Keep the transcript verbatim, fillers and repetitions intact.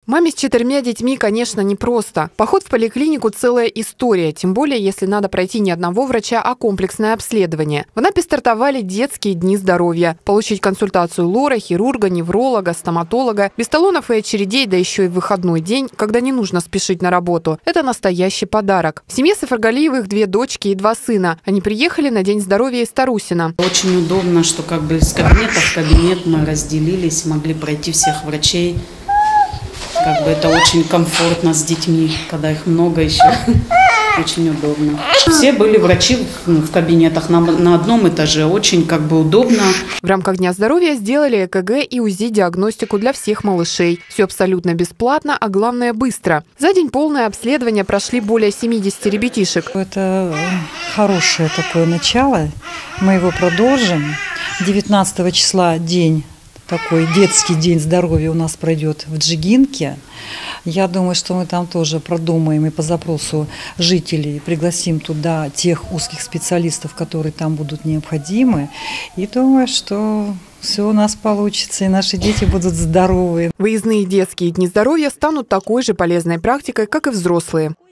Маме с четырьмя детьми, конечно, непросто. Поход в поликлинику – целая история, тем более, если надо пройти не одного врача, а комплексное обследование. В Анапе стартовали детские дни здоровья. Получить консультацию лора, хирурга, невролога, стоматолога, без талонов и очередей, да еще и в выходной день, когда не нужно спешить на работу – это настоящий подарок. В семье Сафаргалиевых две дочки и два сына. Они приехали на День здоровья из Тарусина. Очень удобно, что как бы из кабинета в кабинет мы разделились, могли пройти всех врачей. Как бы это очень комфортно с детьми, когда их много еще. Очень удобно. Все были врачи в кабинетах на, на одном этаже. Очень как бы удобно. В рамках Дня здоровья сделали ЭКГ и УЗИ-диагностику для всех малышей. Все абсолютно бесплатно, а главное быстро. За день полное обследование прошли более семидесяти ребятишек. Это хорошее такое начало. Мы его продолжим. девятнадцатого числа день. Такой детский день здоровья у нас пройдет в Джигинке. Я думаю, что мы там тоже продумаем и по запросу жителей пригласим туда тех узких специалистов, которые там будут необходимы. И думаю, что все у нас получится, и наши дети будут здоровы. Выездные детские дни здоровья станут такой же полезной практикой, как и взрослые.